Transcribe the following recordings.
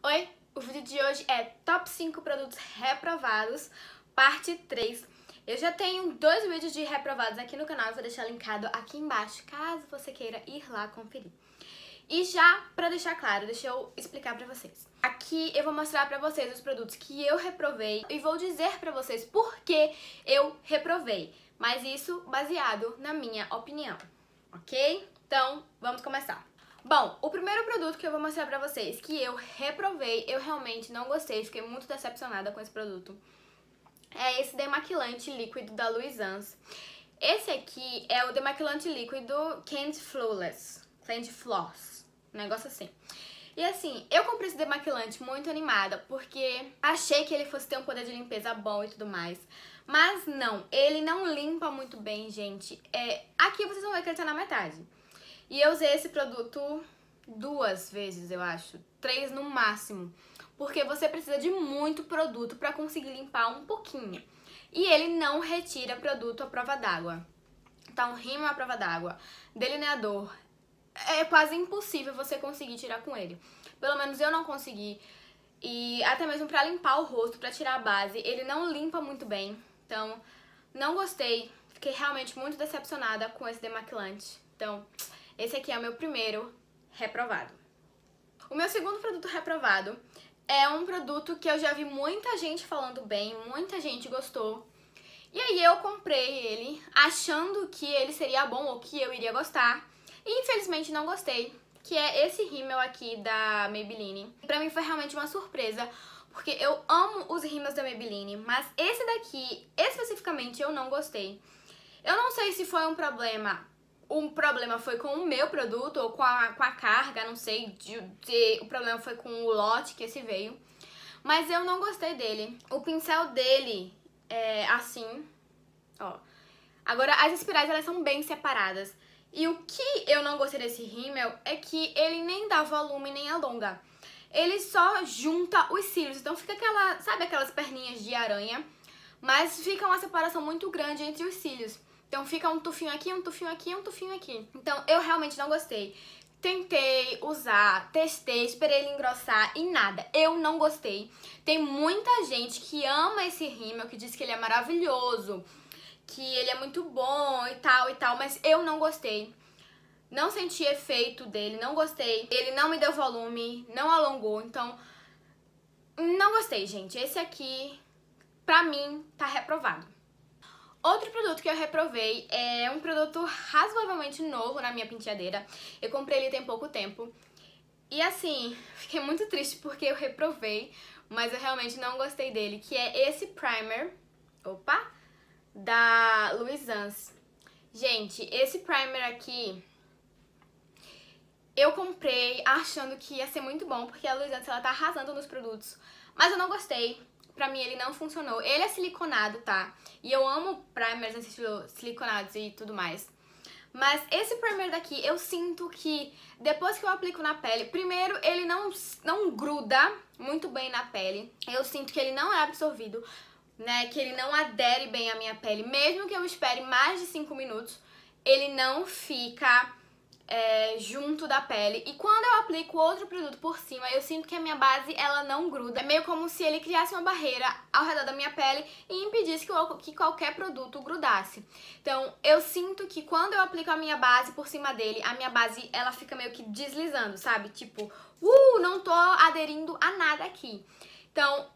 Oi, o vídeo de hoje é Top 5 produtos reprovados, parte 3. Eu já tenho 2 vídeos de reprovados aqui no canal, eu vou deixar linkado aqui embaixo, caso você queira ir lá conferir. E já, pra deixar claro, deixa eu explicar pra vocês. Aqui eu vou mostrar pra vocês os produtos que eu reprovei e vou dizer pra vocês por que eu reprovei, mas isso baseado na minha opinião, ok? Então, vamos começar. Bom, o primeiro produto que eu vou mostrar pra vocês, que eu reprovei, eu realmente não gostei, fiquei muito decepcionada com esse produto, é esse demaquilante líquido da Luisans. Esse aqui é o demaquilante líquido Candy Floss, um negócio assim. E assim, eu comprei esse demaquilante muito animada, porque achei que ele fosse ter um poder de limpeza bom e tudo mais. Mas não, ele não limpa muito bem, gente. Aqui vocês vão ver que ele tá na metade. E eu usei esse produto 2 vezes, eu acho. 3 no máximo. Porque você precisa de muito produto pra conseguir limpar um pouquinho. E ele não retira produto à prova d'água. Então, rímel à prova d'água, delineador, é quase impossível você conseguir tirar com ele. Pelo menos eu não consegui. E até mesmo pra limpar o rosto, pra tirar a base, ele não limpa muito bem. Então, não gostei. Fiquei realmente muito decepcionada com esse demaquilante. Então, esse aqui é o meu primeiro reprovado. O meu segundo produto reprovado é um produto que eu já vi muita gente falando bem, muita gente gostou. E aí eu comprei ele achando que ele seria bom ou que eu iria gostar. E infelizmente não gostei, que é esse rímel aqui da Maybelline. Pra mim foi realmente uma surpresa, porque eu amo os rímels da Maybelline, mas esse daqui, especificamente, eu não gostei. Eu não sei se foi um problema foi com o meu produto ou com a carga, não sei, o problema foi com o lote que esse veio. Mas eu não gostei dele. O pincel dele é assim, ó. Agora, as espirais, elas são bem separadas. E o que eu não gostei desse rímel é que ele nem dá volume nem alonga. Ele só junta os cílios, então fica sabe aquelas perninhas de aranha? Mas fica uma separação muito grande entre os cílios. Então fica um tufinho aqui, um tufinho aqui, um tufinho aqui. Então eu realmente não gostei. Tentei usar, testei, esperei ele engrossar e nada. Eu não gostei. Tem muita gente que ama esse rímel, que diz que ele é maravilhoso, que ele é muito bom e tal, mas eu não gostei. Não senti efeito dele, não gostei. Ele não me deu volume, não alongou, então não gostei, gente. Esse aqui, pra mim, tá reprovado. Outro produto que eu reprovei é um produto razoavelmente novo na minha penteadeira. Eu comprei ele tem pouco tempo. E assim, fiquei muito triste porque eu reprovei, mas eu realmente não gostei dele, que é esse primer, da Luisans. Gente, esse primer aqui, eu comprei achando que ia ser muito bom, porque a Luisans, ela tá arrasando nos produtos, mas eu não gostei. Pra mim ele não funcionou. Ele é siliconado, tá? E eu amo primers nesse estilo siliconados e tudo mais. Mas esse primer daqui, eu sinto que depois que eu aplico na pele, primeiro ele não gruda muito bem na pele. Eu sinto que ele não é absorvido, né? Que ele não adere bem à minha pele. Mesmo que eu espere mais de 5 minutos, ele não fica junto da pele. E quando eu aplico outro produto por cima, eu sinto que a minha base, ela não gruda. É meio como se ele criasse uma barreira ao redor da minha pele e impedisse que qualquer produto grudasse. Então, eu sinto que quando eu aplico a minha base por cima dele, a minha base, ela fica meio que deslizando, sabe? Tipo, não tô aderindo a nada aqui. Então,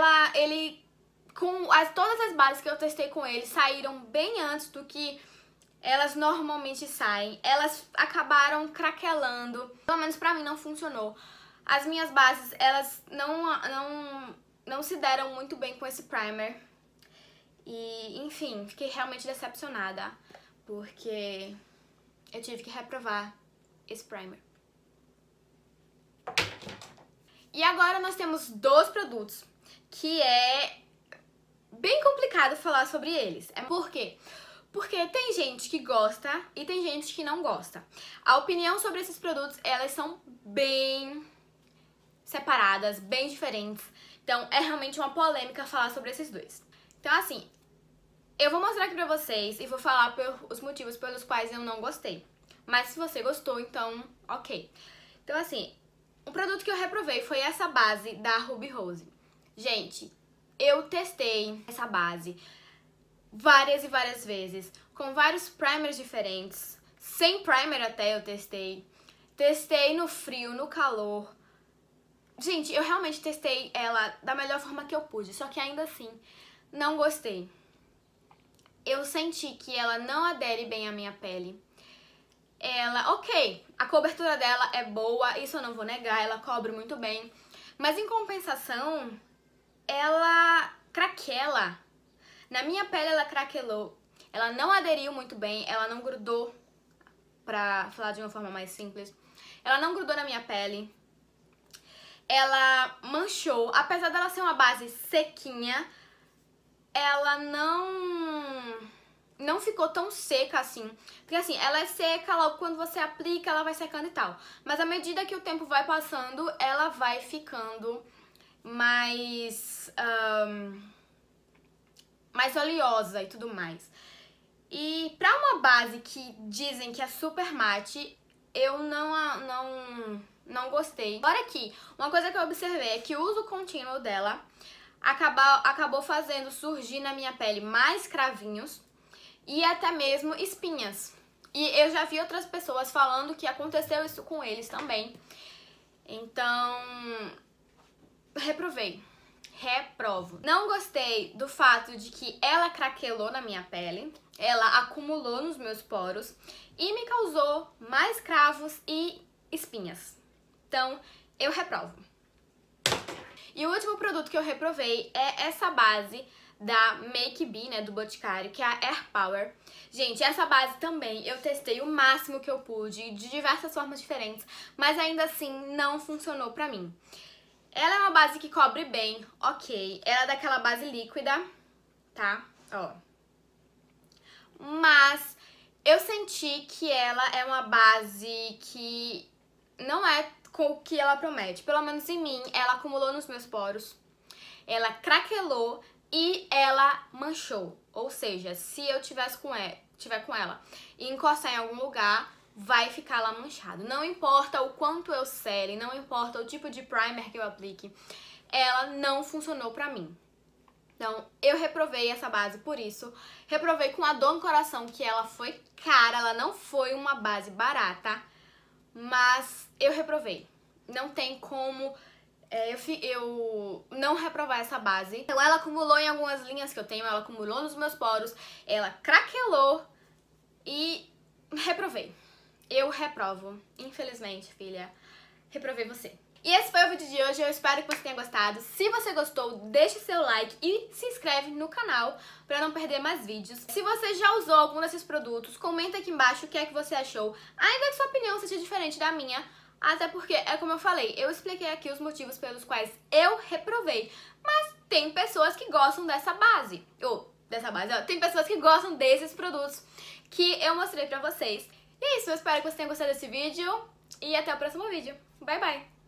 todas as bases que eu testei com ele saíram bem antes do que elas normalmente saem. Elas acabaram craquelando. Pelo menos pra mim não funcionou. As minhas bases, elas não se deram muito bem com esse primer. E, enfim, fiquei realmente decepcionada, porque eu tive que reprovar esse primer. E agora nós temos 2 produtos que é bem complicado falar sobre eles. Por quê? Porque tem gente que gosta e tem gente que não gosta. A opinião sobre esses produtos, elas são bem separadas, bem diferentes. Então, é realmente uma polêmica falar sobre esses 2. Então, assim, eu vou mostrar aqui pra vocês e vou falar os motivos pelos quais eu não gostei. Mas se você gostou, então, ok. Então, assim, O produto que eu reprovei foi essa base da Ruby Rose. Gente, eu testei essa base várias e várias vezes, com vários primers diferentes. Sem primer até eu testei. Testei no frio, no calor. Gente, eu realmente testei ela da melhor forma que eu pude, só que ainda assim, não gostei. Eu senti que ela não adere bem à minha pele. Ela, ok, a cobertura dela é boa, isso eu não vou negar, ela cobre muito bem. Mas em compensação, ela craquela. Na minha pele ela craquelou. Ela não aderiu muito bem, ela não grudou, pra falar de uma forma mais simples. Ela não grudou na minha pele. Ela manchou, apesar dela ser uma base sequinha, ela não ficou tão seca assim. Porque assim, ela é seca, logo quando você aplica, ela vai secando e tal. Mas à medida que o tempo vai passando, ela vai ficando mais oleosa e tudo mais. E pra uma base que dizem que é super mate, eu não gostei. Agora aqui, uma coisa que eu observei é que o uso contínuo dela acabou fazendo surgir na minha pele mais cravinhos e até mesmo espinhas. E eu já vi outras pessoas falando que aconteceu isso com eles também. Então, reprovei. Reprovo. Não gostei do fato de que ela craquelou na minha pele, ela acumulou nos meus poros e me causou mais cravos e espinhas. Então, eu reprovo. E o último produto que eu reprovei é essa base da Make Be, né, do Boticário, que é a Air Power. Gente, essa base também eu testei o máximo que eu pude, de diversas formas diferentes, mas ainda assim não funcionou pra mim. Ela é uma base que cobre bem, ok. Ela é daquela base líquida, tá? Ó. Mas eu senti que ela é uma base que não é com o que ela promete. Pelo menos em mim, ela acumulou nos meus poros, ela craquelou e ela manchou. Ou seja, se eu tiver com ela e encostar em algum lugar, vai ficar lá manchado. Não importa o quanto eu sele, não importa o tipo de primer que eu aplique, ela não funcionou pra mim. Então, eu reprovei essa base por isso. Reprovei com a dor no coração, que ela foi cara, ela não foi uma base barata, mas eu reprovei. Não tem como eu não reprovar essa base. Então, ela acumulou em algumas linhas que eu tenho, ela acumulou nos meus poros, ela craquelou e reprovei. Eu reprovo. Infelizmente, filha, reprovei você. E esse foi o vídeo de hoje, eu espero que você tenha gostado. Se você gostou, deixe seu like e se inscreve no canal pra não perder mais vídeos. Se você já usou algum desses produtos, comenta aqui embaixo o que é que você achou. Ainda que sua opinião seja diferente da minha, até porque, é como eu falei, eu expliquei aqui os motivos pelos quais eu reprovei. Mas tem pessoas que gostam dessa base. Tem pessoas que gostam desses produtos que eu mostrei pra vocês. E é isso, eu espero que você tenha gostado desse vídeo e até o próximo vídeo. Bye, bye!